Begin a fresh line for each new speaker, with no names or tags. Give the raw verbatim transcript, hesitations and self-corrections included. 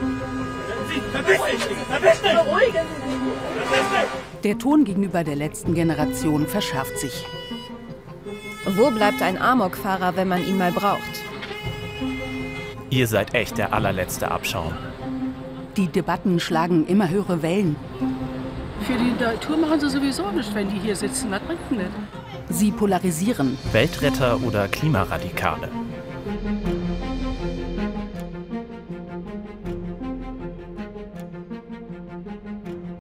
Der Ton gegenüber der letzten Generation verschärft sich.
Wo bleibt ein Amokfahrer, wenn man ihn mal braucht?
Ihr seid echt der allerletzte Abschaum.
Die Debatten schlagen immer höhere Wellen.
Für die Natur machen sie sowieso nichts, wenn die hier sitzen. Das bringt nicht.
Sie polarisieren.
Weltretter oder Klimaradikale?